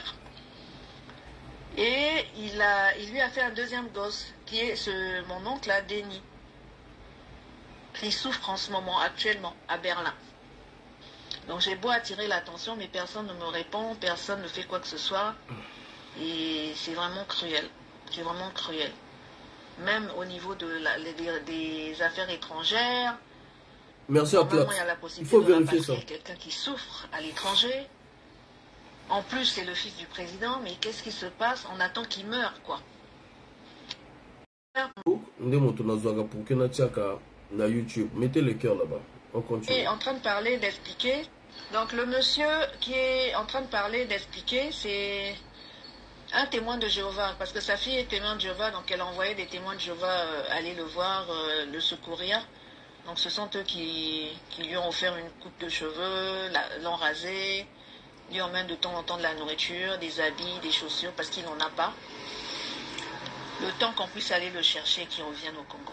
Speaker 2: Et il, a, il lui a fait un deuxième gosse, qui est ce, mon oncle là, Denis, qui souffre en ce moment, actuellement, à Berlin. Donc j'ai beau attirer l'attention, mais personne ne me répond, personne ne fait quoi que ce soit. Et c'est vraiment cruel. C'est vraiment cruel. Même au niveau de la, des, des affaires étrangères.
Speaker 1: Merci à toi.
Speaker 2: Il y a la possibilité
Speaker 1: il faut
Speaker 2: de
Speaker 1: vérifier ça.
Speaker 2: Quelqu'un qui souffre à l'étranger. En plus, c'est le fils du président, mais qu'est-ce qui se passe? On attend qu'il meure, quoi.
Speaker 1: YouTube. Mettez le cœur là-bas. On continue.
Speaker 2: Et en train de parler, d'expliquer. Donc, le monsieur qui est en train de parler, d'expliquer, c'est un témoin de Jéhovah. Parce que sa fille est témoin de Jéhovah, donc elle a envoyé des témoins de Jéhovah euh, aller le voir, euh, le secourir. Donc, ce sont eux qui, qui lui ont offert une coupe de cheveux, l'ont rasé. Lui emmène de temps en temps de la nourriture, des habits, des chaussures, parce qu'il n'en a pas. Le temps qu'on puisse aller le chercher et qu'il revienne au Congo.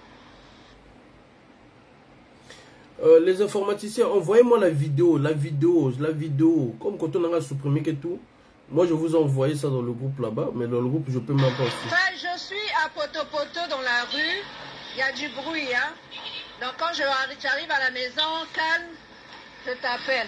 Speaker 1: Euh, les informaticiens, envoyez-moi la vidéo, la vidéo, la vidéo. Comme quand on a supprimé que tout. Moi, je vous ai envoyé ça dans le groupe là-bas, mais dans le groupe, je peux même pas aussi.
Speaker 2: Enfin, je suis à Poto-Poto dans la rue. Il y a du bruit, hein. Donc, quand j'arrive à la maison, calme, je t'appelle.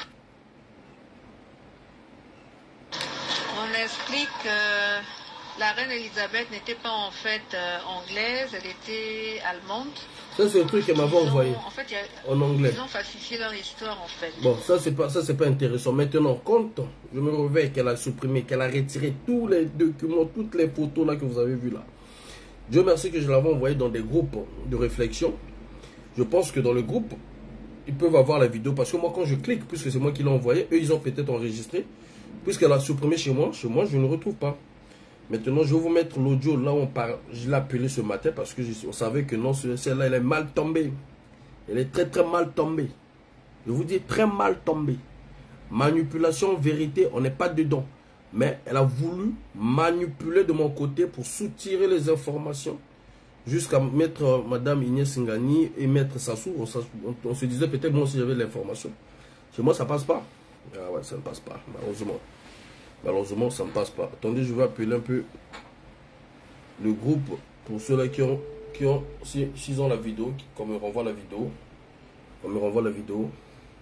Speaker 2: On explique que la reine Elisabeth n'était pas en fait euh, anglaise, elle était allemande.
Speaker 1: Ça, c'est le truc qu'elle m'avait envoyé
Speaker 2: en, fait, a,
Speaker 1: en anglais.
Speaker 2: Ils ont falsifié leur histoire en fait.
Speaker 1: Bon, ça, c'est pas, ça, c'est pas intéressant. Maintenant, quand je me réveille qu'elle a supprimé, qu'elle a retiré tous les documents, toutes les photos là que vous avez vues là. Dieu merci que je l'avais envoyé dans des groupes de réflexion. Je pense que dans le groupe, ils peuvent avoir la vidéo. Parce que moi, quand je clique, puisque c'est moi qui l'ai envoyé, eux, ils ont peut-être enregistré. Puisqu'elle a supprimé chez moi, chez moi, je ne retrouve pas. Maintenant, je vais vous mettre l'audio là où on parle. Je l'ai appelé ce matin parce que je, on savait que non, celle-là, elle est mal tombée. Elle est très, très mal tombée. Je vous dis, très mal tombée. Manipulation, vérité, on n'est pas dedans. Mais elle a voulu manipuler de mon côté pour soutirer les informations. Jusqu'à mettre euh, Madame Inès Ngani et Maître Sassou. On, on, on se disait peut-être moi si j'avais l'information. Chez moi, ça passe pas. Ah ouais, ça ne passe pas, malheureusement. Malheureusement, ça ne passe pas. Attendez, je vais appeler un peu le groupe pour ceux-là qui ont, qui ont, s'ils si, si ont la vidéo, qu'on me renvoie la vidéo. Qu'on me renvoie la vidéo.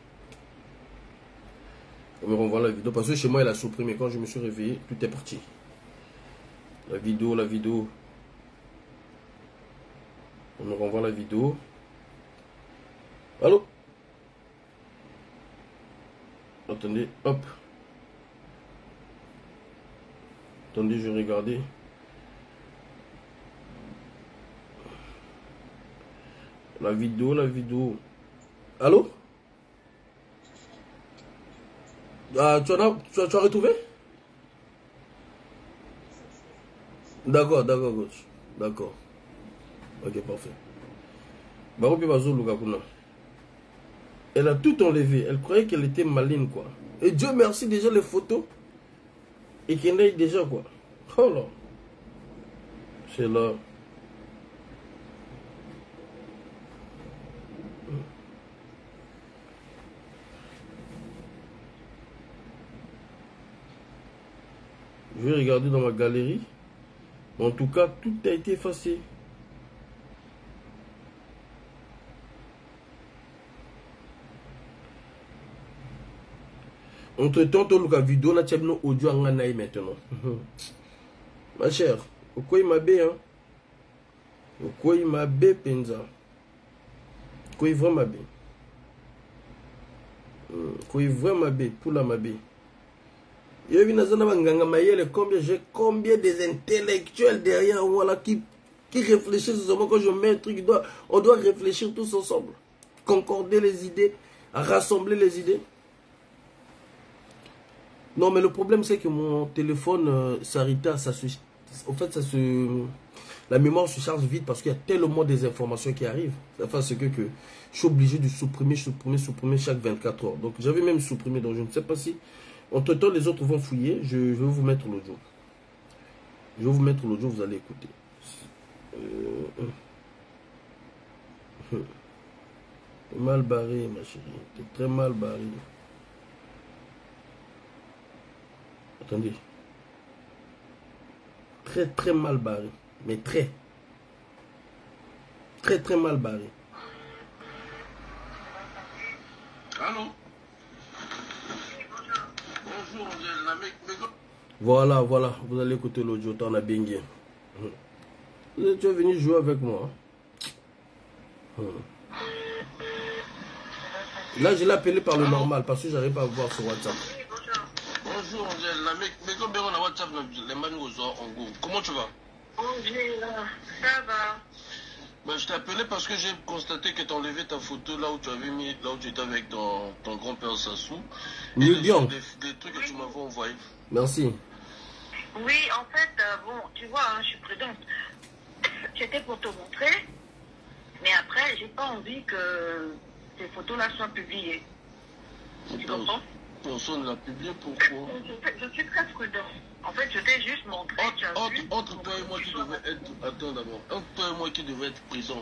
Speaker 1: Qu'on me renvoie la vidéo. Parce que chez moi, elle a supprimé. Quand je me suis réveillé, tout est parti. La vidéo, la vidéo. On me renvoie la vidéo. Allô? Attendez, hop. Attendez, je vais regarder. La vidéo, la vidéo. Allô? Ah, tu, en as, tu, as, tu as retrouvé? D'accord, d'accord, gauche. D'accord. Ok, parfait. Baropi Bazo Lugakuna. Elle a tout enlevé. Elle croyait qu'elle était maligne, quoi. Et Dieu merci, déjà les photos. Et qu'elle ait déjà, quoi. Oh là. C'est là. Je vais regarder dans ma galerie. En tout cas, tout a été effacé. Entre temps, tu as vu vidéo, tu as vu audio en anaï maintenant. Ma chère, pourquoi il m'a bé, hein? Pourquoi il m'a bé, Penza? Pourquoi il vraiment bé? Pourquoi il vraiment bé? Pour la mabé. J'ai combien, j'ai combien des intellectuels derrière voilà, qui, qui réfléchissent seulement quand je mets un truc, doit, on doit réfléchir tous ensemble, concorder les idées, rassembler les idées. Non, mais le problème c'est que mon téléphone euh, s'arrête, ça se, en fait, ça se, la mémoire se charge vite parce qu'il y a tellement des informations qui arrivent. Ça fait ce que, que je suis obligé de supprimer, supprimer, supprimer chaque vingt-quatre heures. Donc j'avais même supprimé, donc je ne sais pas si. Entre temps, les autres vont fouiller. Je, je vais vous mettre l'audio. Je vais vous mettre l'audio, vous allez écouter. Euh, euh. T'es mal barré, ma chérie. T'es très mal barré. Attendez. Très, très mal barré. Mais très. Très, très mal barré.
Speaker 3: Allô?
Speaker 1: Voilà, voilà, vous allez écouter l'audio, t'en as bien. Tu es venu jouer avec moi. Là, je l'ai appelé par le normal parce que j'arrive pas à voir sur WhatsApp.
Speaker 3: Bonjour, mais comme on a WhatsApp, comment tu vas?
Speaker 2: Ça va.
Speaker 3: Ben, je t'ai appelé parce que j'ai constaté que tu as enlevé ta photo là où tu avais mis, là où tu étais avec ton, ton grand-père Sassou. Et
Speaker 1: Oui,
Speaker 3: les,
Speaker 1: bien.
Speaker 3: des, des trucs que tu m'avais envoyés.
Speaker 1: Merci.
Speaker 2: Oui, en fait, euh, bon, tu vois, hein, je suis prudente. C'était pour te montrer, mais après, j'ai pas envie que ces photos-là soient publiées. Tu comprends?
Speaker 3: Personne ne l'a publié, pourquoi?
Speaker 2: je, je suis très prudente. En fait, je t'ai juste montré.
Speaker 3: Entre, entre, entre toi et moi qui devait être. Attends d'abord. Entre toi et moi qui devait être prison.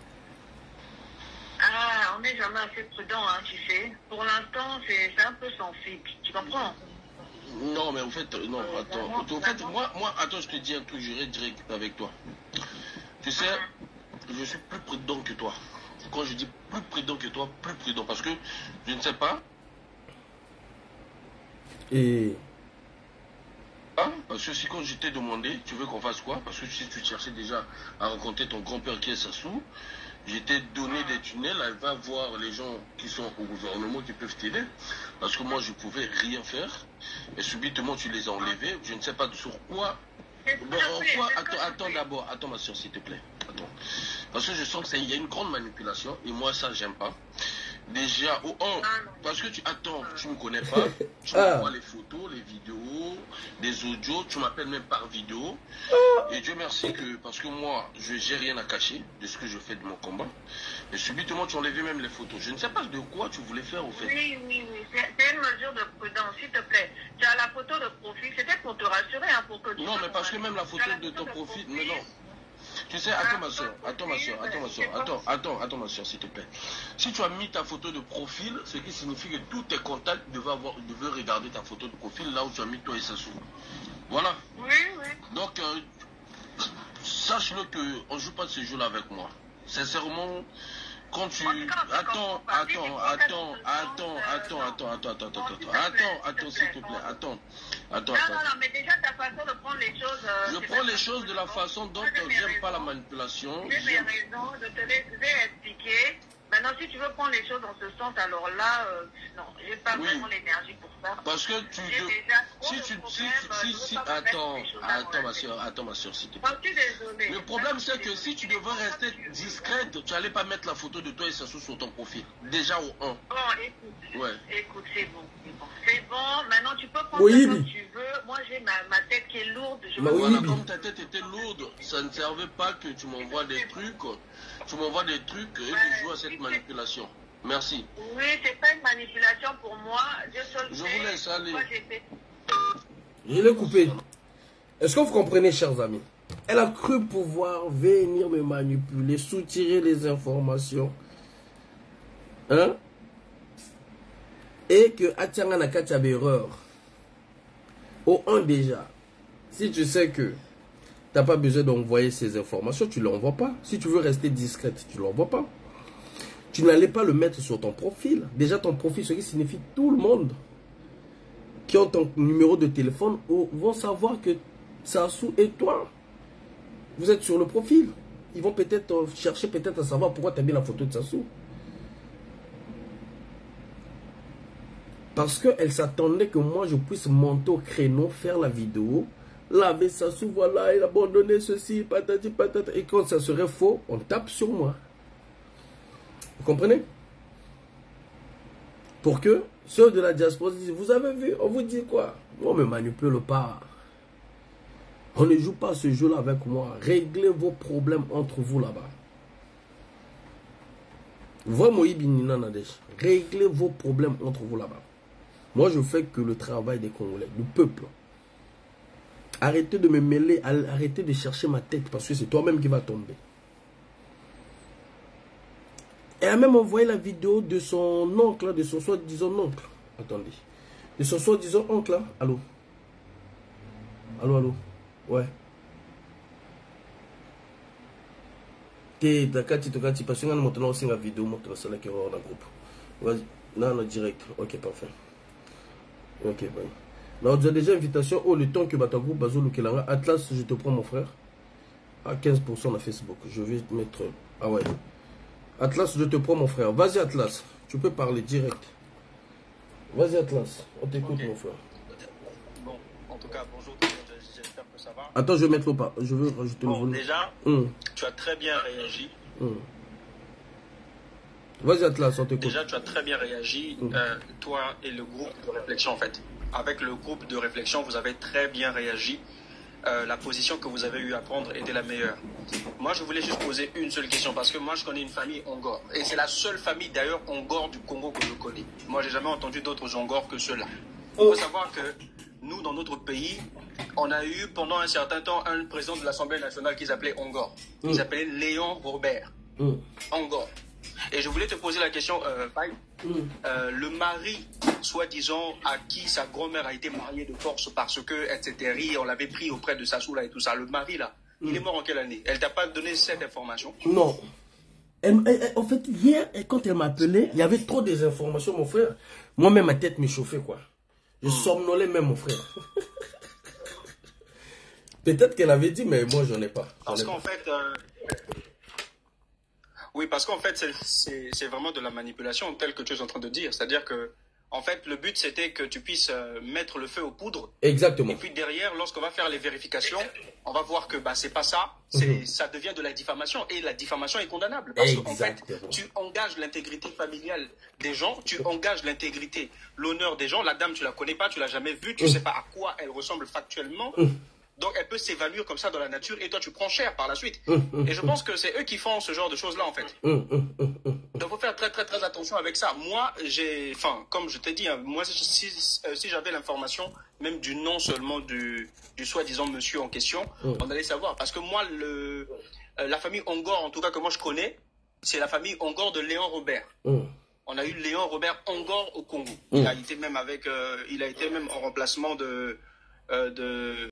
Speaker 2: Ah, on n'est jamais assez prudent, hein, tu sais. Pour l'instant, c'est un peu sensible. Tu comprends?
Speaker 3: Non, mais en fait, non, euh, attends. Vraiment, en fait, moi, moi, attends, je te dis un truc, j'irai direct avec toi. Tu sais, uh-huh. je suis plus prudent que toi. Quand je dis plus prudent que toi, plus prudent. Parce que je ne sais pas.
Speaker 1: Et.
Speaker 3: Ah, parce que si quand je t'ai demandé, tu veux qu'on fasse quoi? Parce que si tu cherchais déjà à rencontrer ton grand-père qui est Sassou, je t'ai donné des tunnels, elle va voir les gens qui sont au gouvernement qui peuvent t'aider. Parce que moi, je ne pouvais rien faire. Et subitement, tu les as enlevés. Je ne sais pas sur quoi. Bon, quoi attends, attends d'abord. Attends, ma soeur, s'il te plaît. Attends. Parce que je sens qu'il y a une grande manipulation. Et moi, ça, j'aime pas. Déjà, au un, parce que tu attends, tu ne me connais pas, tu ah. vois les photos, les vidéos, les audios, tu m'appelles même par vidéo. Ah. Et Dieu merci que, parce que moi, je n'ai rien à cacher de ce que je fais de mon combat. Et subitement, tu enlevais même les photos. Je ne sais pas de quoi tu voulais faire au fait.
Speaker 2: Oui, oui, oui, c'est une mesure de prudence, s'il te plaît. Tu as la photo de profil, c'était pour te rassurer, hein, pour que tu...
Speaker 3: Non, mais parce que même la photo de ton profil, mais non. Tu sais, attends ma soeur, attends ma soeur, attends ma soeur, attends, attends, attends ma soeur, s'il te plaît. Si tu as mis ta photo de profil, ce qui signifie que tous tes contacts devaient, avoir, devaient regarder ta photo de profil là où tu as mis toi et Sassou. Voilà.
Speaker 2: Oui, oui.
Speaker 3: Donc, euh, sache-le qu'on ne joue pas de ce jeu-là avec moi. Sincèrement, quand tu... Attends, attends, attends, attends, attends, attends, attends, attends, attends, attends, attends, attends, s'il te plaît, attends. Attends,
Speaker 2: non, non, non, mais déjà ta façon de prendre les choses... Euh,
Speaker 3: je prends les choses de la façon dont j'aime pas la manipulation.
Speaker 2: J'ai mes raisons, je te les ai expliquées. Maintenant, si tu veux prendre les choses dans ce sens, alors là, euh, non, j'ai pas
Speaker 3: Oui.
Speaker 2: vraiment l'énergie pour ça.
Speaker 3: Parce que tu...
Speaker 2: J'ai
Speaker 3: de-
Speaker 2: déjà trop
Speaker 3: Si
Speaker 2: de
Speaker 3: tu... Si,
Speaker 2: problèmes,
Speaker 3: si,
Speaker 2: je veux
Speaker 3: si,
Speaker 2: pas me mettre
Speaker 3: attends,
Speaker 2: ces choses-là dans
Speaker 3: attends
Speaker 2: la
Speaker 3: ma
Speaker 2: tête.
Speaker 3: soeur, attends ma soeur, s'il te plaît.
Speaker 2: Moi, je suis désolée.
Speaker 3: Le problème, c'est que si tu devais rester discrète, tu n'allais pas mettre la photo de toi et Sassou sur ton profil. Déjà au un.
Speaker 2: Bon, écoute,
Speaker 3: Ouais.
Speaker 2: écoute, c'est bon, c'est bon. C'est bon, maintenant tu peux prendre
Speaker 1: Oui,
Speaker 2: ça
Speaker 1: oui.
Speaker 2: comme tu veux. Moi, j'ai ma, ma tête qui est lourde. Je
Speaker 1: Bah
Speaker 2: me
Speaker 1: oui,
Speaker 3: Voilà,
Speaker 1: oui.
Speaker 3: comme ta tête était lourde, ça ne servait pas que tu m'envoies des trucs. Tu m'envoies des trucs et tu joues à cette manipulation. Merci.
Speaker 2: Oui, c'est pas une manipulation pour moi. Je, seul
Speaker 3: Je
Speaker 2: sais.
Speaker 3: vous laisse aller.
Speaker 2: Moi, j'ai fait.
Speaker 1: Je l'ai coupé. Est-ce que vous comprenez, chers amis? Elle a cru pouvoir venir me manipuler, soutirer les informations. Hein? Et que Atianga Nakati avait erreur. Au un déjà. Si tu sais que tu n'as pas besoin d'envoyer ces informations, tu ne l'envoies pas. Si tu veux rester discrète, tu ne l'envoies pas. Tu n'allais pas le mettre sur ton profil. Déjà, ton profil, ce qui signifie tout le monde qui ont ton numéro de téléphone vont savoir que Sassou et toi, vous êtes sur le profil. Ils vont peut-être chercher peut-être à savoir pourquoi tu as mis la photo de Sassou. Parce qu'elle s'attendait que moi, je puisse monter au créneau, faire la vidéo, laver Sassou, voilà, il a abandonné ceci, patati patata. Et quand ça serait faux, on tape sur moi. Vous comprenez? Pour que ceux de la diaspora disent, vous avez vu, on vous dit quoi? On ne me manipule pas. On ne joue pas ce jeu-là avec moi. Réglez vos problèmes entre vous là-bas. Vraiment, réglez vos problèmes entre vous là-bas. Moi, je fais que le travail des Congolais, du peuple. Arrêtez de me mêler, arrêtez de chercher ma tête parce que c'est toi-même qui va tomber. Elle a même envoyé la vidéo de son oncle, de son soi-disant oncle. Attendez. De son soi-disant oncle, là. Allô? Allô, allô? Ouais. T'es d'accord, tu te parce que nous montrons aussi la vidéo, montre celle qui est dans le groupe. Vas-y. Non, non, direct. Ok, parfait. Ok, bon. Là, on a déjà invitation. Oh, le temps que ta groupe, Bazo Lukelanga. Atlas, je te prends, mon frère. À quinze pour cent dans Facebook. Je vais te mettre. Ah ouais. Atlas, je te prends, mon frère. Vas-y, Atlas. Tu peux parler direct. Vas-y, Atlas. On t'écoute, okay, mon frère.
Speaker 4: Bon, en tout cas, bonjour. J'espère que ça va.
Speaker 1: Attends, je vais mettre le pas. Je veux rajouter
Speaker 4: bon,
Speaker 1: le volume.
Speaker 4: Déjà,
Speaker 1: hum.
Speaker 4: tu as très bien réagi.
Speaker 1: Hum. Vas-y, Atlas, on t'écoute.
Speaker 4: Déjà, tu as très bien réagi, hum. euh, toi et le groupe de réflexion, en fait. Avec le groupe de réflexion, vous avez très bien réagi. Euh, la position que vous avez eu à prendre était la meilleure. Moi, je voulais juste poser une seule question parce que moi, je connais une famille Ongor. Et c'est la seule famille, d'ailleurs, Ongor du Congo que je connais. Moi, j'ai jamais entendu d'autres Ongor que ceux-là. Il faut savoir que nous, dans notre pays, on a eu pendant un certain temps un président de l'Assemblée nationale qui s'appelait Ongor. Il mmh. s'appelait Léon Robert. Mmh. Ongor. Et je voulais te poser la question, euh, mmh. euh, le mari, soi-disant, à qui sa grand-mère a été mariée de force parce que, et cetera, on l'avait pris auprès de Sassou là et tout ça, le mari là, mmh. il est mort en quelle année? Elle t'a pas donné cette information?
Speaker 1: Non. Elle, elle, en fait, hier, quand elle m'a appelé, il y avait trop des informations, mon frère. Moi-même, ma tête me chauffait, quoi. Je mmh. somnolais même, mon frère. Peut-être qu'elle avait dit, mais moi, j'en ai pas.
Speaker 4: Parce qu'en fait... Euh... Oui, parce qu'en fait, c'est vraiment de la manipulation telle que tu es en train de dire. C'est-à-dire que, en fait, le but, c'était que tu puisses euh, mettre le feu aux poudres.
Speaker 1: Exactement.
Speaker 4: Et puis derrière, lorsqu'on va faire les vérifications, on va voir que bah, c'est pas ça. Mm-hmm. Ça devient de la diffamation. Et la diffamation est condamnable. Parce qu'en fait, tu engages l'intégrité familiale des gens, tu engages l'intégrité, l'honneur des gens. La dame, tu la connais pas, tu l'as jamais vue, tu mm. sais pas à quoi elle ressemble factuellement. Mm. Donc, elle peut s'évanouir comme ça dans la nature et toi, tu prends cher par la suite. Mmh, mmh, et je pense que c'est eux qui font ce genre de choses-là, en fait. Mmh, mmh, mmh, mmh. Donc, il faut faire très, très, très attention avec ça. Moi, j'ai... Enfin, comme je t'ai dit, hein, moi, si, euh, si j'avais l'information, même du nom seulement du, du soi-disant monsieur en question, mmh. on allait savoir. Parce que moi, le, euh, la famille Ongor, en tout cas, que moi, je connais, c'est la famille Ongor de Léon Robert. Mmh. On a eu Léon Robert Ongor au Congo. Mmh. Il a été même avec... Euh, il a été même en remplacement de... Euh, de